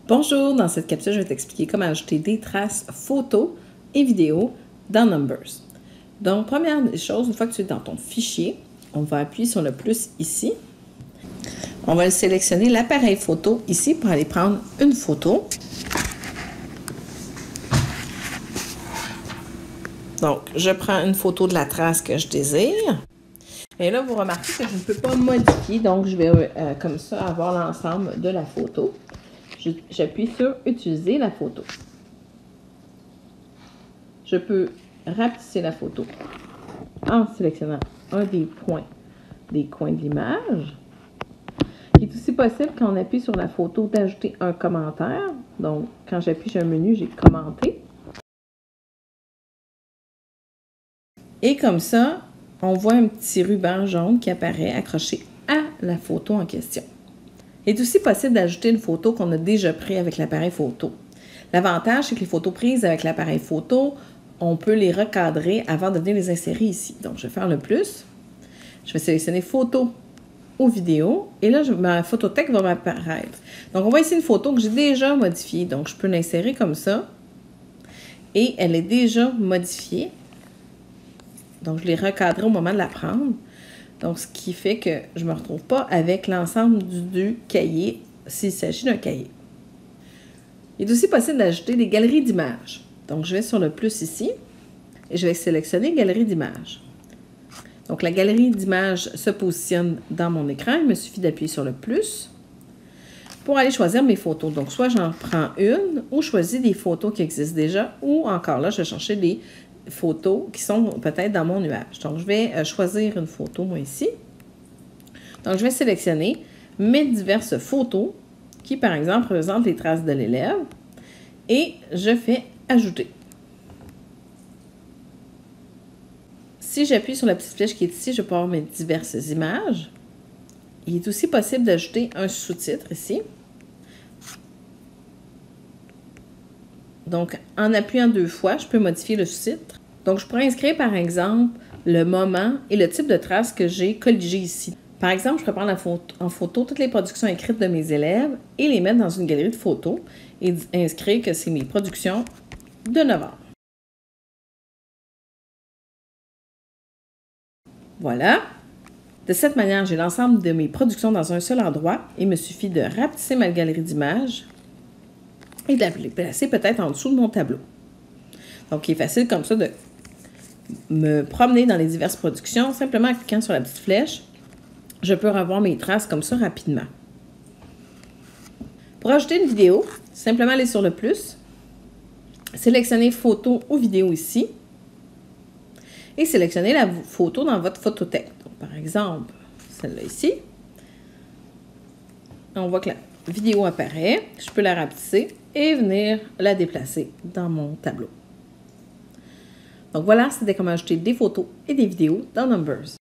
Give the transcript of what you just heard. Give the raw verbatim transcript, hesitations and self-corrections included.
Bonjour, dans cette capsule, je vais t'expliquer comment ajouter des traces photos et vidéos dans Numbers. Donc, première des choses, une fois que tu es dans ton fichier, on va appuyer sur le plus ici. On va sélectionner l'appareil photo ici pour aller prendre une photo. Donc, je prends une photo de la trace que je désire. Et là, vous remarquez que je ne peux pas modifier, donc je vais euh, comme ça avoir l'ensemble de la photo. J'appuie sur « Utiliser la photo ». Je peux rapetisser la photo en sélectionnant un des points des coins de l'image. Il est aussi possible, quand on appuie sur la photo, d'ajouter un commentaire. Donc, quand j'appuie sur un menu, j'ai commenté. Et comme ça, on voit un petit ruban jaune qui apparaît accroché à la photo en question. Il est aussi possible d'ajouter une photo qu'on a déjà prise avec l'appareil photo. L'avantage, c'est que les photos prises avec l'appareil photo, on peut les recadrer avant de venir les insérer ici. Donc, je vais faire le plus. Je vais sélectionner photo ou vidéo. Et là, je, ma photothèque va m'apparaître. Donc, on voit ici une photo que j'ai déjà modifiée. Donc, je peux l'insérer comme ça. Et elle est déjà modifiée. Donc, je l'ai recadrée au moment de la prendre. Donc, ce qui fait que je ne me retrouve pas avec l'ensemble du, du cahier s'il s'agit d'un cahier. Il est aussi possible d'ajouter des galeries d'images. Donc, je vais sur le plus ici et je vais sélectionner Galerie d'images. Donc, la galerie d'images se positionne dans mon écran. Il me suffit d'appuyer sur le plus pour aller choisir mes photos. Donc, soit j'en prends une ou je choisis des photos qui existent déjà ou encore là, je vais chercher des photos qui sont peut-être dans mon nuage. Donc, je vais choisir une photo, moi, ici. Donc, je vais sélectionner mes diverses photos qui, par exemple, représentent les traces de l'élève et je fais ajouter. Si j'appuie sur la petite flèche qui est ici, je peux avoir mes diverses images. Il est aussi possible d'ajouter un sous-titre ici. Donc, en appuyant deux fois, je peux modifier le sous-titre. Donc, je pourrais inscrire, par exemple, le moment et le type de trace que j'ai colligé ici. Par exemple, je peux prendre en photo toutes les productions écrites de mes élèves et les mettre dans une galerie de photos et inscrire que c'est mes productions de novembre. Voilà. De cette manière, j'ai l'ensemble de mes productions dans un seul endroit. Il me suffit de rapetisser ma galerie d'images et de la placer peut-être en dessous de mon tableau. Donc, il est facile comme ça de me promener dans les diverses productions. Simplement en cliquant sur la petite flèche, je peux revoir mes traces comme ça rapidement. Pour ajouter une vidéo, simplement aller sur le plus, sélectionner photo ou vidéo ici et sélectionner la photo dans votre photothèque. Donc, par exemple, celle-là ici. On voit que la vidéo apparaît. Je peux la rapetisser et venir la déplacer dans mon tableau. Donc voilà, c'était comment ajouter des photos et des vidéos dans Numbers.